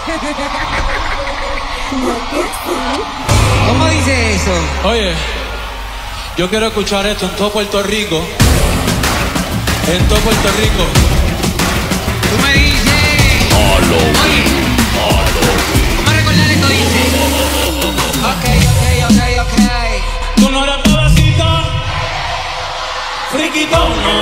¿Cómo dice eso? Oye, yo quiero escuchar esto en todo Puerto Rico. En todo Puerto Rico. Tú me dices. Oye, vamos a recordar esto, dice. Ok. Tú no eres bebecita, friquitona.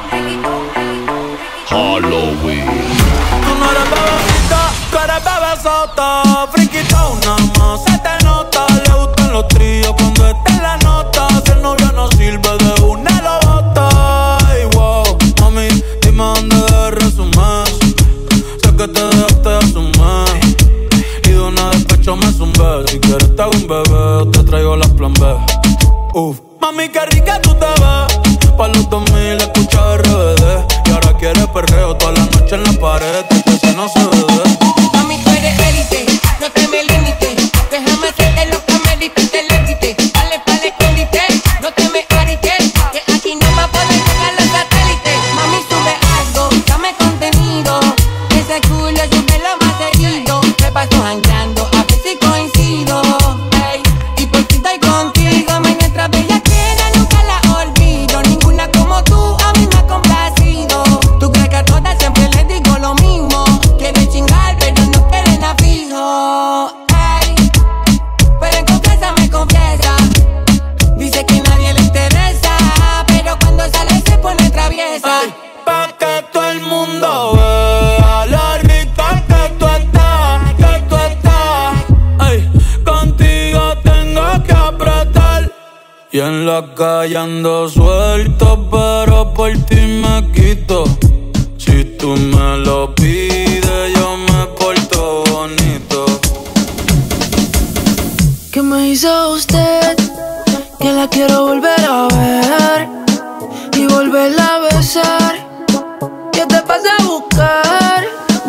Halloween. Tú no eres bebecita, tú eres bebesota, friquitona más. Se te nota, le gustan los tríos cuando está en la nota. Si el novio no sirve de una lo bota. Ay, wow, mami, dime dónde debe resumir. Sé que te dejaste de asumir y de una despecho me zumbé. Si quieres te hago un bebé o te traigo las plan B. Uf, mami, qué rica tú te ves. Pa' los 2000 escucha RBD. Y ahora quieres perreo toda la noche en la pared. Que se no se ve. Mami, tú eres élite, no te me limites. Déjame hacerte lo que me diste, le quité. Dale pa'l escondite, no te me arites. Que aquí no va a poder llegar los satélites. Mami, sube algo, dame contenido. Ese culo sube lo más seguido. Me paso jangueando, a ver si coincido. Ey, y por ti estoy contigo. Me nuestra bella quiera, nunca la olvido. Ninguna como tú a mí me ha complacido. Tú crees que a todas siempre les digo lo mismo. Quieren chingar, pero no quieren a fijo. Ey, pero en confianza me confiesa. Dice que nadie le interesa, pero cuando sale se pone traviesa. Ay, pa' que todo el mundo vea la rica que tú estás, que tú estás. Ay, contigo tengo que apretar. Y en la calle ando suelto, pero por ti me quito. Si tú me lo pides, yo me porto bonito. ¿Qué me hizo usted? Que la quiero volver a ver y volverla a besar. ¿Qué te pasa a buscar?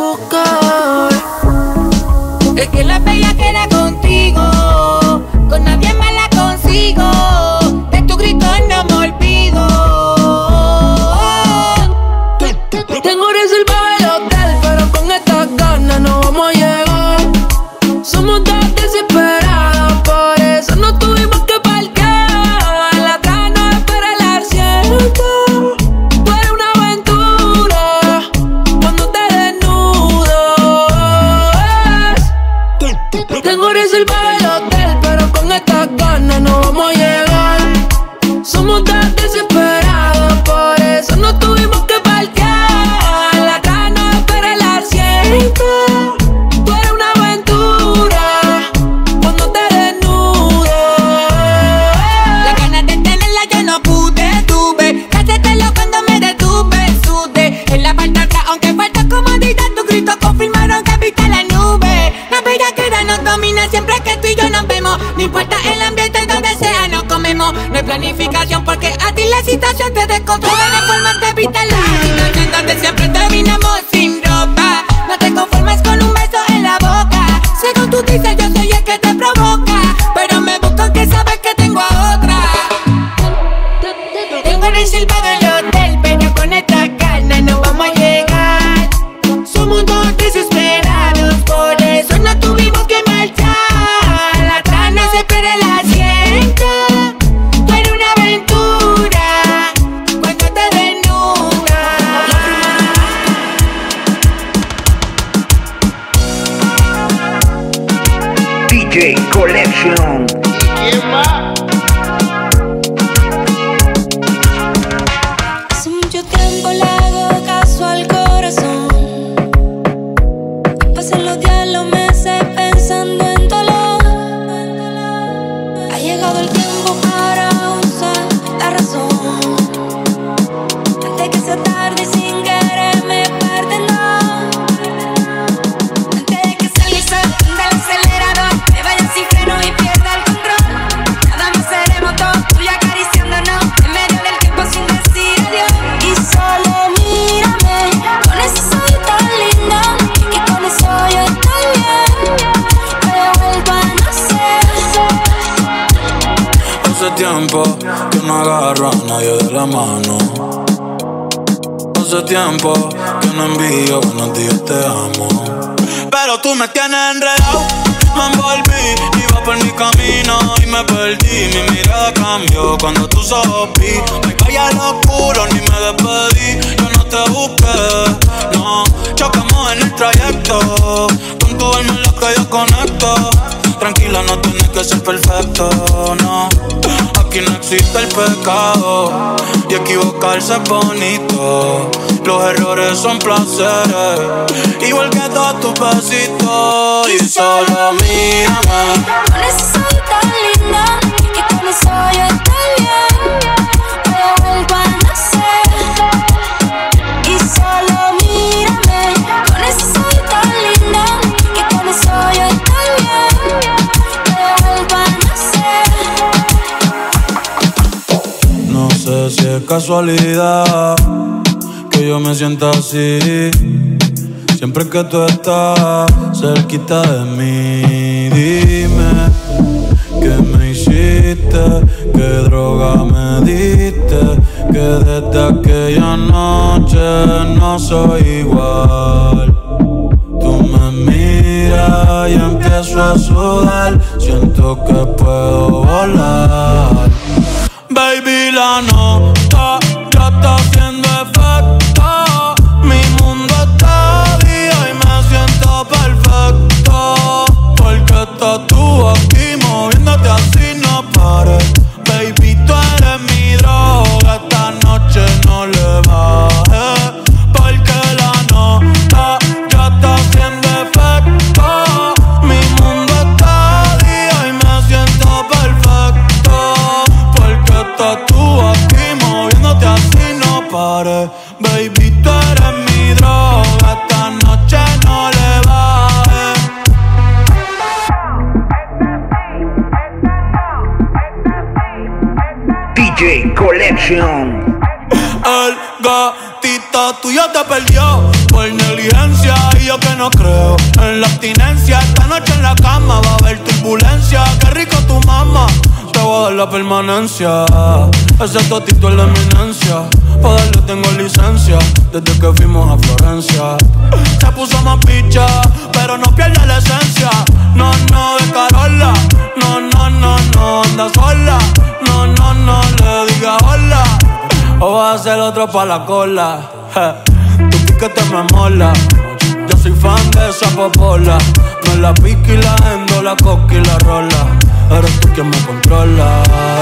Es que la bella queda contigo, con nadie más la consigo. De tu grito no me olvido. Tengo reservado el hotel, pero con estas ganas no vamos a llegar. Somos dos desesperados, por eso no tuvimos que parquear. La atrás no espera el asiento. Tú eres una aventura cuando te desnudas. Tengo reservado el hotel, pero con estas ganas no vamos a llegar. Somos dos desesperados, por eso no tuvimos que parquear. La atrás no espera el asiento. Tú eres una aventura cuando te desnudas. Las ganas de tenerla yo no pude, tuve que hacértelo cuando me detuve, sudé. En la parte de atrás, aunque falta comodidad, tus gritos confirmaron que viste la nube. La bella queda nos domina siempre que tú y yo nos vemos. No importa el ambiente donde sea, nos comemos. No hay planificación porque a ti la situación te descontrola de forma de evitar la situación donde siempre terminamos sin ropa. No te conformes con un beso en la boca. Según tú dices, yo soy el que te provoca, pero me busco que sabes que tengo a otra. Tengo reservado el hotel, pero con esta carne no vamos a llegar. Somos dos desesperados, por eso no tuvimos que marchar. La atrás no se espera el asiento. Tú eres una aventura cuando te desnudas. DJ Collection. ¿Quién va? Hace mucho tiempo le hago caso al corazón. Pasan los días, los meses pensando en dolor. Ha llegado el tiempo para usar la razón. Antes que sea tarde y sin querer me perdonar. Antes de que se lisa del acelerador, me vaya sin freno y pierda el control. Nada más seremos dos, tú y acariciándonos en medio del tiempo sin decir adiós. Y solo mírame con ese ojos tan lindo, que con eso yo estoy bien. Me vuelvo a nacer. Hace tiempo que no agarro a nadie de la mano. Hace tiempo que no envío buenos días, te amo. pero tú me tienes enredado. Me envolví, iba por mi camino y me perdí. Mi mirada cambió cuando tus ojos vi. Me caí al oscuro, ni me despedí. Yo no te busqué, no. Chocamos en el trayecto. Con tu alma en la que yo conecto. Tranquila, no tienes que ser perfecto, no. Aquí no existe el pecado y equivocarse es bonito. Los errores son placeres, igual que todos tus besitos. Y solo mírame. Con ese sol tan lindo, que con eso yo estoy bien. Yo vuelvo a nacer. Y solo mírame. Con ese sol tan lindo, que con eso yo estoy bien. Yo vuelvo a nacer. No sé si es casualidad que yo me sienta así. Siempre que tú estás cerquita de mí, dime qué me hiciste, qué droga me diste, que desde aquella noche no soy igual. Tú me miras y empiezo a sudar, siento que puedo volar. Baby, la nota ya está haciendo efecto. Mi mundo está día y me siento perfecto. Porque estás tú aquí moviéndote así, no pares. Baby, tú eres mi droga, esta noche no le bajes. Porque la nota ya está haciendo efecto. Mi mundo está día y me siento perfecto. Porque estás tú aquí moviéndote así, no pares. Baby, tú eres mi droga, esta noche no le bajes. DJ Collection. El gatito tuyo te perdió por negligencia y yo que no creo en la abstinencia. Esta noche en la cama va a haber turbulencia. Qué rico tu mamá, te voy a dar la permanencia. Ese totito es la eminencia, pa' darle tengo licencia. Desde que fuimos a Florencia se puso más picha, pero no pierde la esencia. No, no, de Carola. No, no, no, no, anda sola. No, no, no, le diga hola. O vas a ser otro pa' la cola. Tu piquete me mola. Yo soy fan de esa popola. Me la pica y la endo, la coca y la rola. Eres tú quien me controla.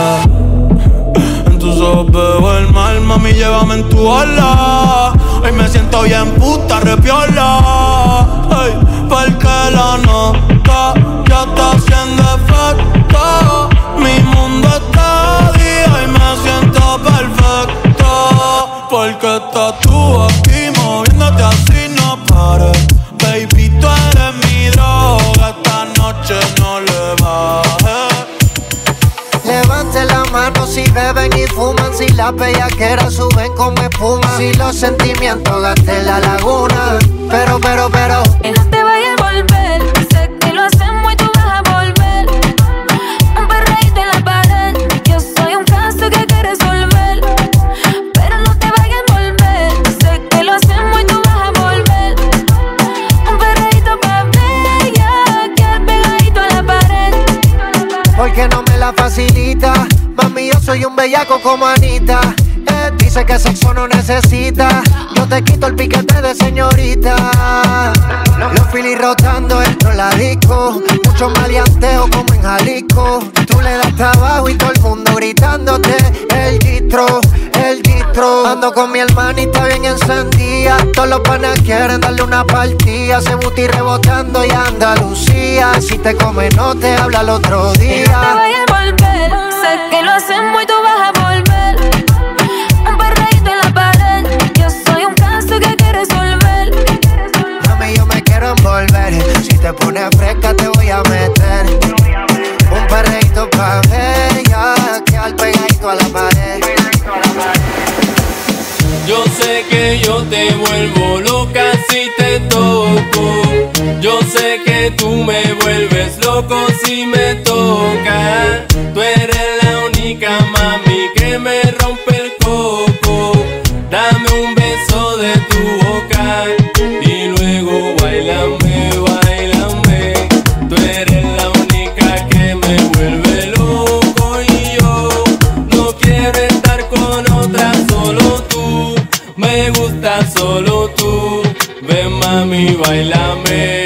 En tus ojos veo el mal, mami, llévame en tu ola. Hoy me siento bien puta, repiola. Hey, porque la nota ya está haciendo efecto. Mi mundo está día y me siento perfecto. Porque estás tú aquí moviéndote así, no pares. Baby, tú eres mi droga, esta noche no le bajes. Levante la mano si beben y fuman, si la bellaquera suben como espuma, si los sentimientos gasten la laguna. Pero Que no te vayas a volver, sé que lo hacemos y tú vas a volver. Un perreíto en la pared, yo soy un caso que hay que resolver. Pero no te vayas a volver, sé que lo hacemos y tú vas a volver. Un perreíto pa' bella, que pegadito a la pared. porque no me la facilita. Mami, yo soy un bellaco como Anita. Dice que sexo no necesita. Yo te quito el piquete de señorita. Los filis rotando dentro de la disco. Mucho maleanteo como en Jalisco. Tú le das trabajo y todo el mundo gritándote el distro, el distro. Ando con mi hermanita bien encendida. Todos los panas quieren darle una partida. Se buti rebotando y Andalucía. Si te come no te habla el otro día. Que no te vayas a volver, sé que lo hacemos y tú vas a volver. Un perreíto en la pared, yo soy un caso que hay que resolver. Mami, yo me quiero envolver. Si te pones fresca te voy a meter. Un perreíto pa' bella, que al pegadito a la pared. Yo sé que yo te vuelvo loca si te toco. Yo sé que tú me vuelves loco si me tocas. Tú eres la única mami que me rompe el coco. Dame un beso de tu boca y luego bailame, bailame. mami, bailame.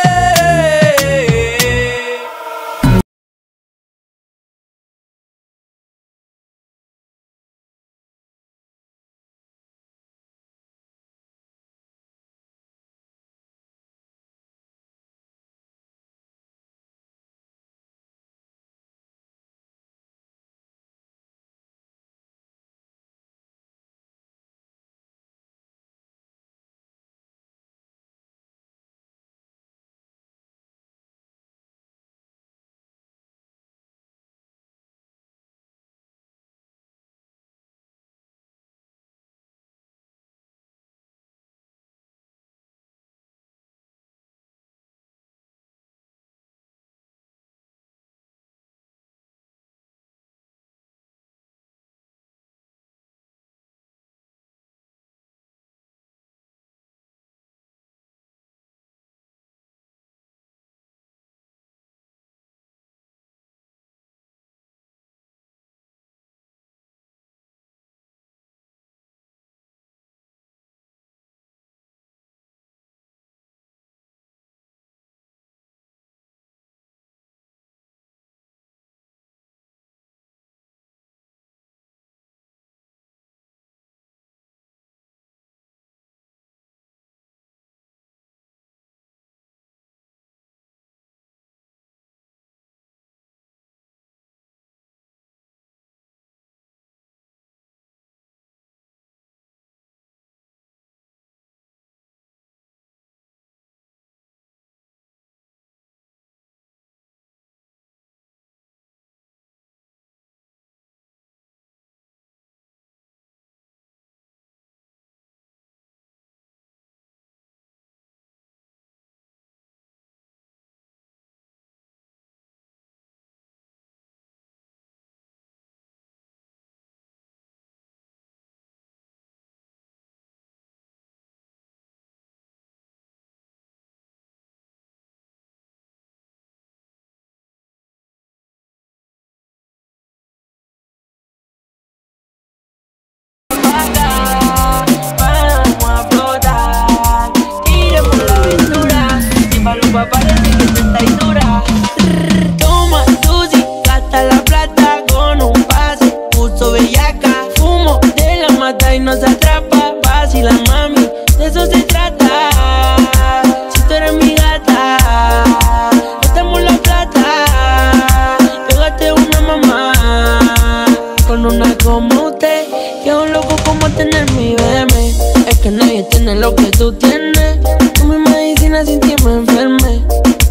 Lo que tú tienes, tú mi medicina sin ti me enferme.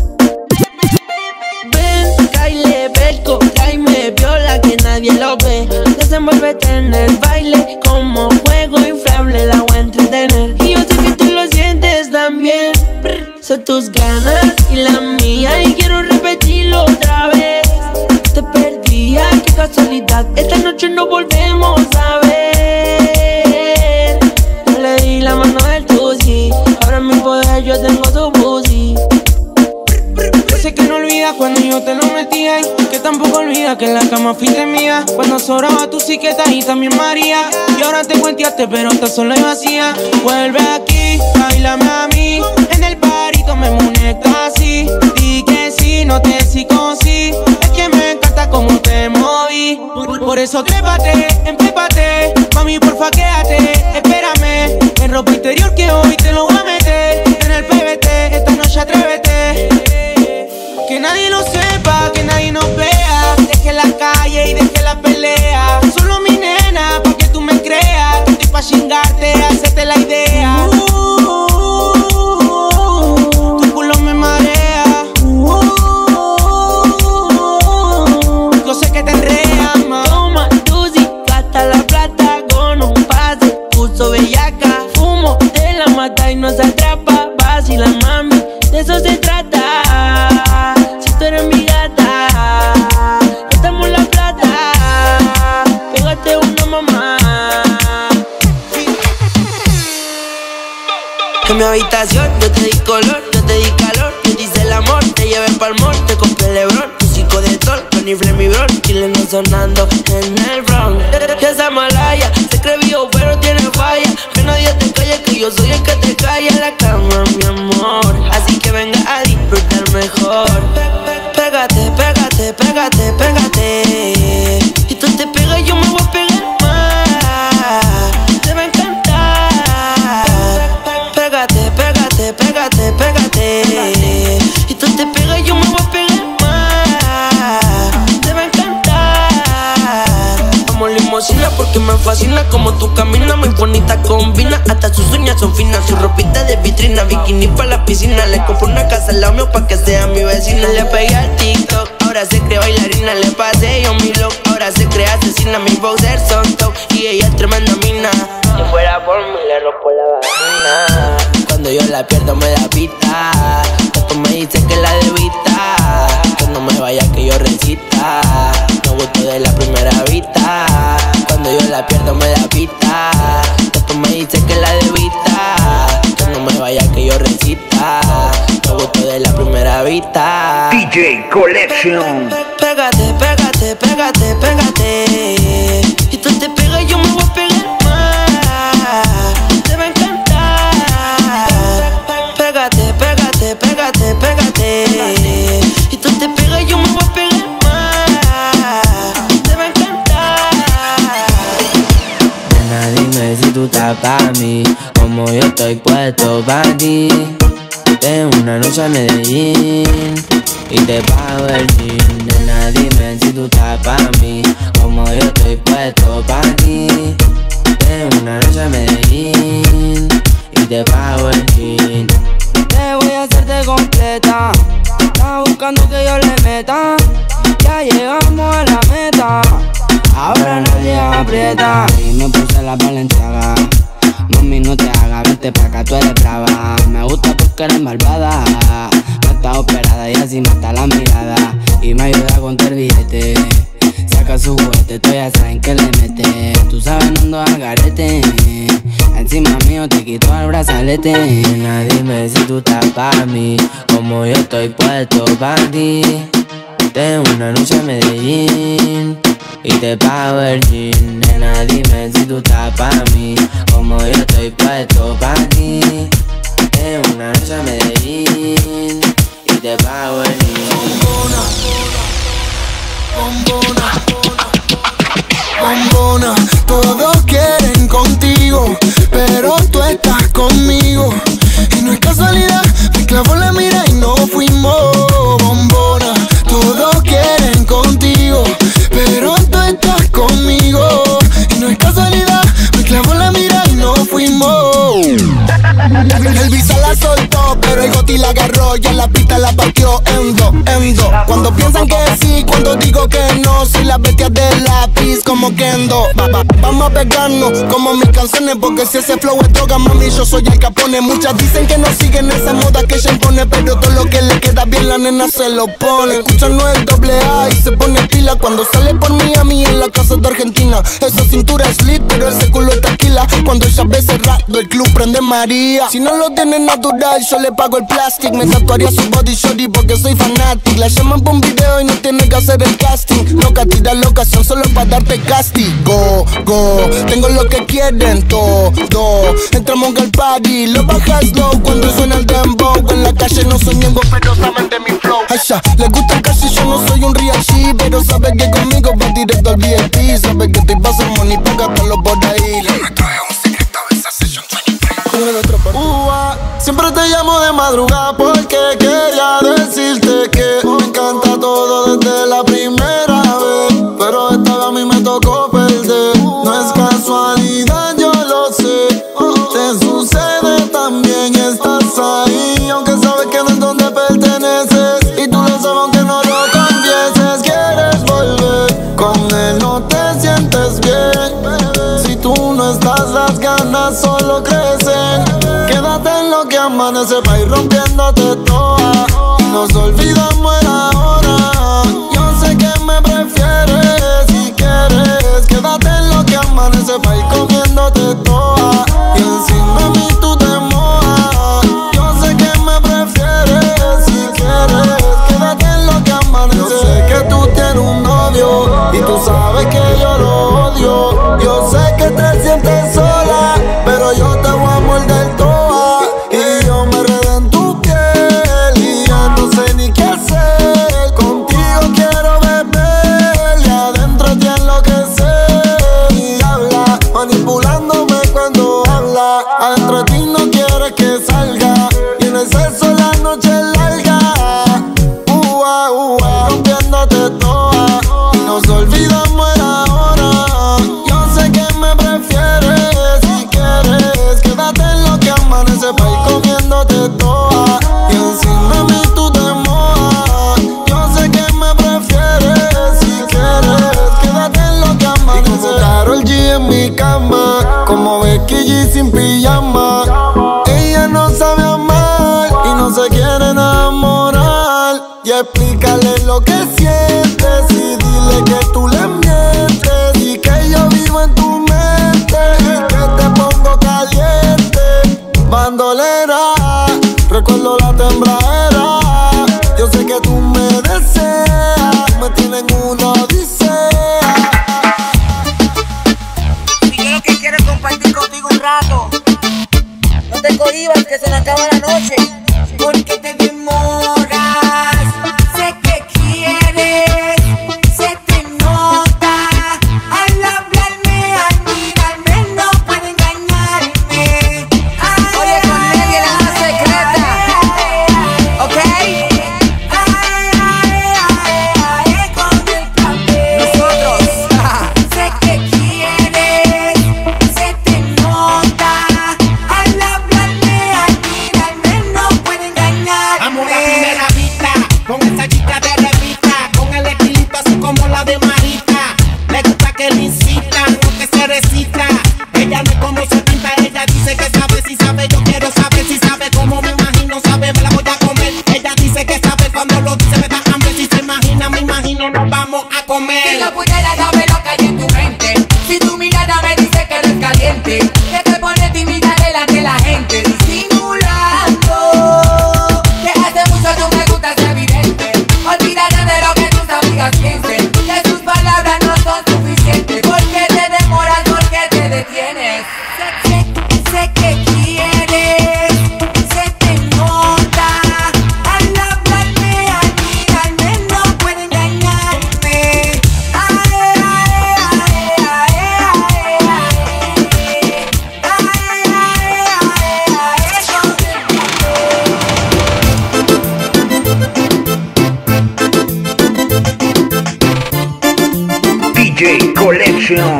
Ven, Kyle, Belco, Jaime, viola que nadie lo ve. Desenvuélvete en el baile como juego inflable, la voy a entretener. Y yo sé que tú lo sientes también. Son tus ganas y la mía y quiero repetirlo otra vez. Te perdí, ay, qué casualidad. Esta noche no volvemos a ver. No le di la mano del tusi, ahora en mi poder yo tengo tu pussy. Yo sé que no olvidas cuando yo te lo metía, y que tampoco olvidas que en la cama fuiste mía. Cuando sobraba tu psiqueta y también María. Y ahora te cuenteaste pero estás sola y vacía. Vuelve aquí, bailame a mí. En el parito me muñeca así. Di que sí, no te psicosí. Es que me encanta cómo te moví. Por eso trépate, empépate. Mami, porfa, quédate, espérame. En ropa interior que hoy te lo voy a meter. En el PBT, esta noche atrévete. Que nadie lo sepa, que nadie nos vea. Deje la calle y deje la pelea. Solo mi nena, pa' que tú me creas. Que estoy pa' chingarte, hacerte la idea. Tu culo me marea. Yo sé que te enrea, ma. Toma, Tusi, gasta la plata con un pase. Puso bellaca, fumo de la mata y nos atrapa. Vacila, mami, de eso se trata. Tú eres mi gata, estamos la plata. Pégate una mamá. En mi habitación yo te di color, yo te di calor. Yo te hice el amor, te llevé pa'l mall. Te compré Lebron, tu psico de sol. Con Ifle mi bron, Chile no sonando en el Bronx. Ya esa malaya, se cree vivo pero tiene falla. Que nadie te calle, que yo soy el que te calla. La cama, mi fascina como tú caminas, muy bonita combina. Hasta sus uñas son finas, su ropita de vitrina. Bikini pa' la piscina, le compro una casa al lado mío pa' que sea mi vecina. Le pegué al TikTok, ahora se cree bailarina. Le pasé yo mi look, ahora se cree asesina. Mis bowsers son top y ella es tremenda mina. Si fuera por mí le rompo la vagina. Cuando yo la pierdo me da pita. Tú me dices que la debita, que no me vaya que yo recita. Me gustó de la primera vista. Cuando yo la pierdo me da pita. Tú me dices que la debita, que no me vaya que yo recita. Me gustó de la primera vista. DJ Collection. Pégate, pégate, pégate, pégate. Y tú te pegas y yo me voy a pegar más. Te va a encantar. Pégate, pégate, pégate, pégate. Y tú te pegas y yo me voy a pegar más. Te va a encantar. Nena, dime si tú estás pa' mí, como yo estoy puesto pa' ti. Tengo una noche a Medellín y te pago el jean. Nena, dime si tú estás pa' mí, como yo estoy puesto pa' ti. Tengo una noche a Medellín y te pago el jean. Te voy a hacerte completa, estás buscando que yo le meta. Ya llegamos a la meta, ahora nadie aprieta. Y me puse la Balenciaga. Mami, no te hagas, vente pa' acá, tú eres brava. Me gusta porque eres malvada. No estás operada y así mata la mirada. Y me ayuda a contar billete. Saca su juguete, tú ya saben que le mete. Tú sabes, no ando al garete. Encima mío te quito el brazalete. Nena, dime si tú estás pa' mí, como yo estoy puesto pa' ti. Tengo una noche en Medellín y te pago el jean. Nena, dime si tú estás pa' mí, como yo estoy puesto pa' ti. Tengo una noche en Medellín y te pago el jean. Bombona, bombona, todos quieren contigo, pero tú estás conmigo. Y no es casualidad, me clavó la mira y no fuimos. Bombona, todos quieren contigo, pero tú estás conmigo. Y no es casualidad, me clavó la mira y no fuimos. El visa la soltó, pero el goti la agarró. Ya la pista la partió en dos. Cuando piensan que sí, cuando digo que no, soy la bestia del lápiz como Kendo. Vamos a pegarnos como mis canciones, porque si ese flow es droga, mami, yo soy el Capone. Muchas dicen que no siguen esa moda que ella impone, pero todo lo que le queda bien la nena se lo pone. Escucha no el AA y se pone pila cuando sale por Miami en la casa de Argentina. Esa cintura es lit, pero ese culo es tequila. Cuando ella ve cerrado el club prende María. Si no lo tiene natural, yo le pago el plastic. Me tatuaría su body shorty porque soy fanatic. La llaman por un video y no tiene que hacer el casting. Loca, tira la ocasión solo para darte castigo. Tengo lo que quieren todo. Entramos al party, lo bajas low cuando suena el dembow. En la calle no soy ñengo, pero saben de mi flow. Aisha, le gusta el cash y yo no soy un real G, pero sabe que conmigo va directo al VIP. Sabe que estoy pasando money, paga por los por ahí. Le traje un secreto de esa session 23. Siempre te llamo de madrugada porque quería decirte que me encanta todo desde la primera vez, pero esta vez a mí me tocó perder. No es casualidad, yo lo sé. Te sucede también, estás ahí, aunque sabes que no es donde perteneces. Y tú lo sabes aunque no lo confieses. Quieres volver, con él no te sientes bien. Si tú no estás, las ganas solo crecen. Quédate en lo que amanece pa' ir rompiéndote toda. Y nos olvidamos el ahora. Yo sé que me prefieres. Si quieres, quédate en lo que amanece pa' ir comiéndote toda. Y encima a mí tú te mojas. Yo sé que me prefieres. Si quieres, quédate en lo que amanece. Yo sé que tú tienes un novio y tú sabes que yo lo odio. Yo sé que te sientes sola, pero yo te voy a morder toda. Y yo me enredé en tu piel y ya no sé ni qué hacer. se quiere enamorar y explícale lo que sientes y dile que tú le mientes y que yo vivo en tu mente y que te pongo caliente. Bandolera, recuerdo la tembladera. Yo sé que tú me deseas, me tienen una odisea. Y yo lo que quiero es compartir contigo un rato. No te cohibas que se nos acaba la noche. Porque te demoras, sé que quieres, se te nota. Al hablarme, al mirarme, no puede engañarme. Oye, con Nelly la más secreta, ¿ok? Con el café. Nosotros, sé que quieres, se te nota. Al hablarme, al mirarme, no puede engañarme. Amor a primera vista, con esa chica de revista, con el estilito así como la de Marita. Le gusta que le incitan, no que se recita. Ella no es como se pinta, ella dice que sabe, si sabe, yo quiero saber si sabe, como me imagino, sabe, me la voy a comer. Ella dice que sabe, cuando lo dice me da hambre, si se imagina, me imagino, nos vamos a comer. Si no pudiera saber lo que hay en tu mente, si tu mirada me dice que eres caliente, que te pone tímida delante de la gente, disimulando, que hace mucho tú me gustas, es evidente. Olvídate de lo que tus amigas piensen, que sus palabras no son suficientes. Porque te demoras, porque te detienes. Sé que quieres, se te nota. Al hablarme, al mirarme, no puede engañarme. DJ Collection.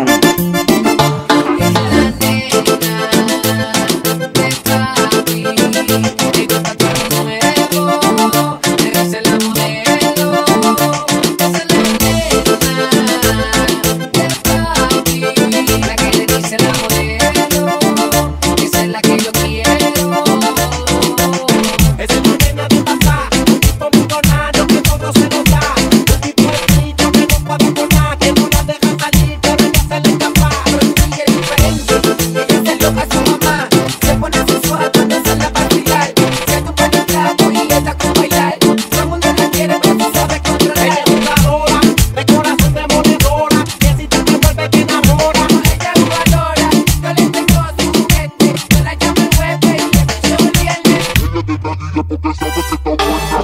Ese morena de pasar, un tipo millonario que todo se nos da. Un tipo escrito que no puede volar, que no la deja salir, pero ella se le escapa. Pero ella es diferente, ella se loca a su mamá. Se pone sensual cuando sale a vacilar. Se tu pone trapo y ella con bailar. Todo el mundo la quiere, pero tú sabes controlar. Ella es jugadora, de corazón demoledora, que si te envuelve te enamora. Ella es jugadora, yo le tengo su juguete. Yo la llamo el jueves y ella se el viernes. Siempre la conecto porque sé que ella es Una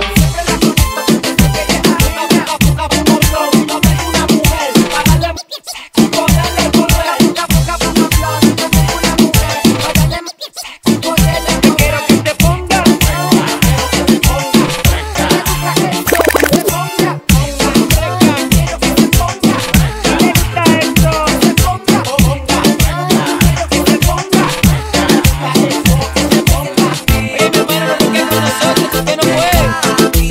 boca como flow, no tengo una mujer para darle sexo, poderle correr. la boca por un flor. Yo tengo una mujer, para darle sexo, poderle correr. Quiero que te ponga, quiero que te ponga, Que no fue.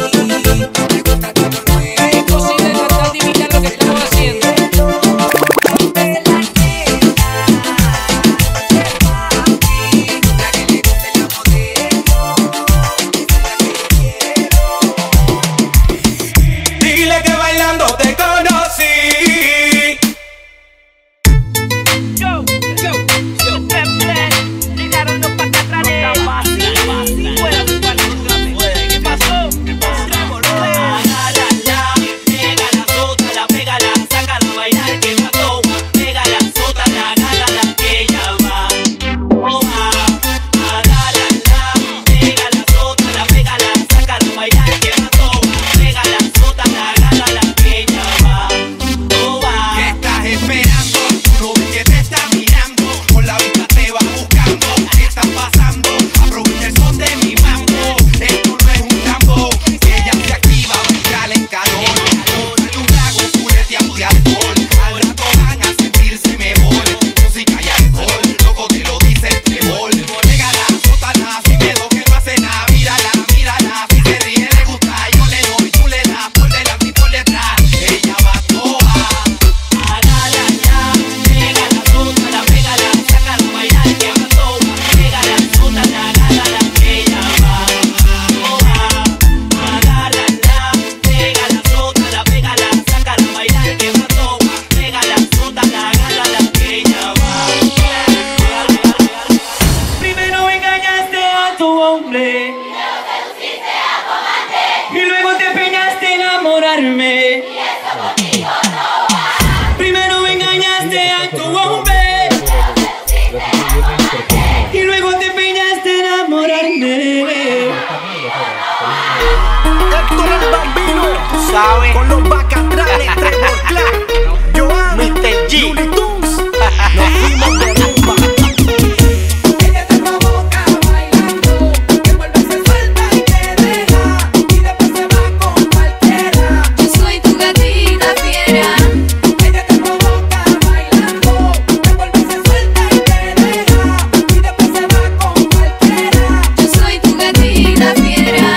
enamorarme. Primero me engañaste a tu hombre y luego te empeñaste a enamorarme. Héctor el Bambino, ¿sabes? Con los bacatrales, Trevor Clark, Joan, Mr. G, Looney Tunes. Nos fuimos de rumba. Ella te provoca bailando, que vuelve se suelta y te deja, y después se va con cualquiera. Yo soy tu gatita fiera. Ella te provoca bailando, que vuelve se suelta y te deja, y después se va con cualquiera. Yo soy tu gatita fiera.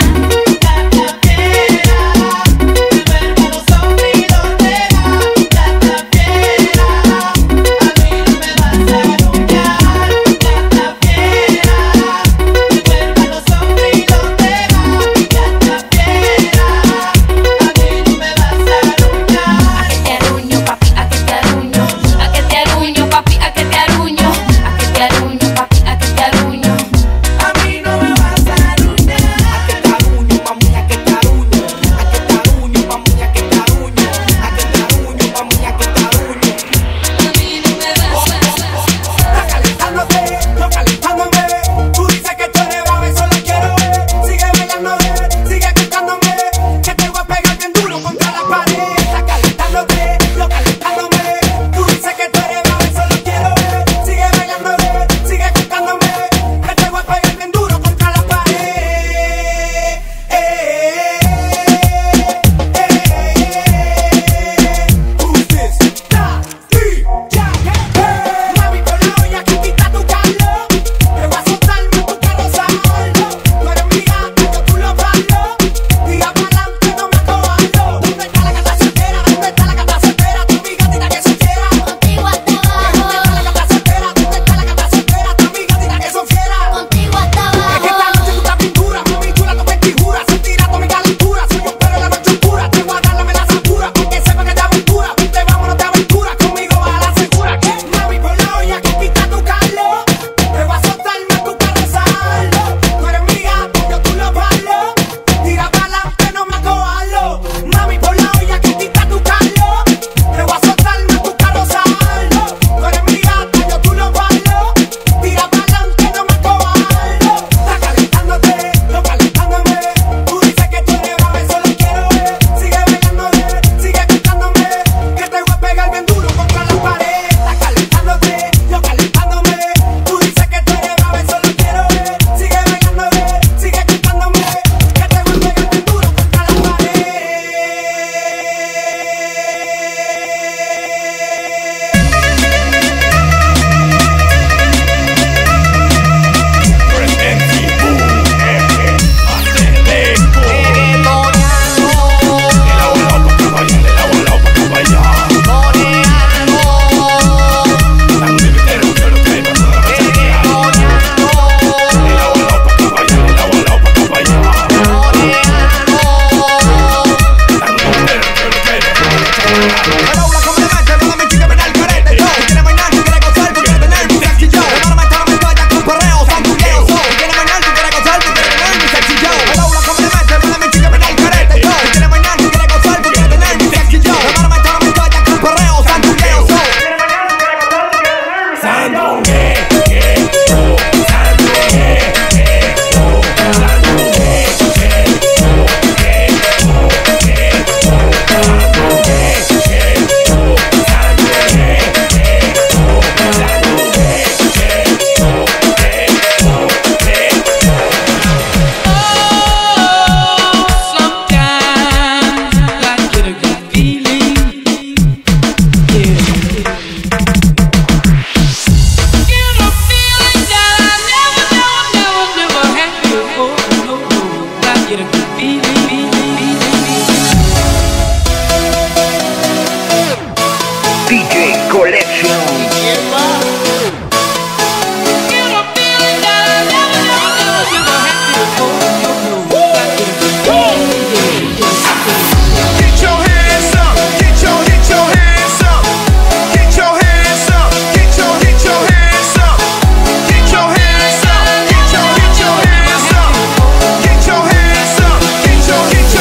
Get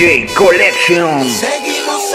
DJ Collection. Seguimos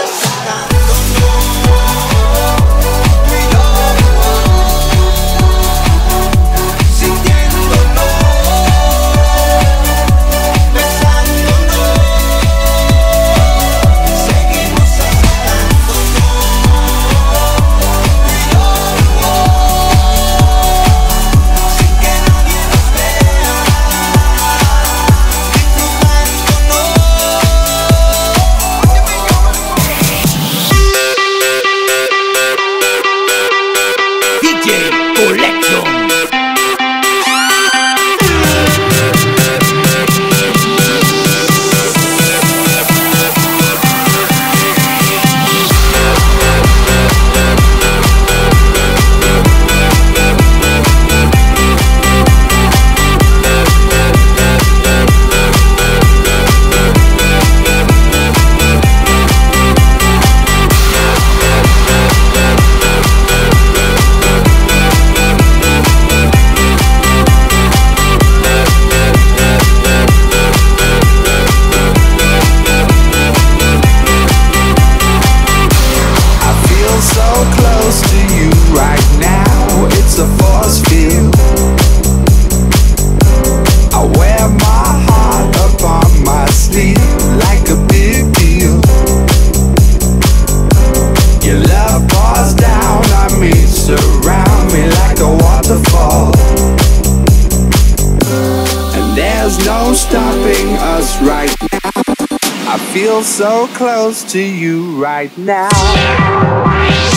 stopping us right now. I feel so close to you right now.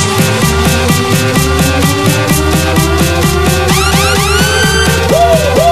Woo, woo.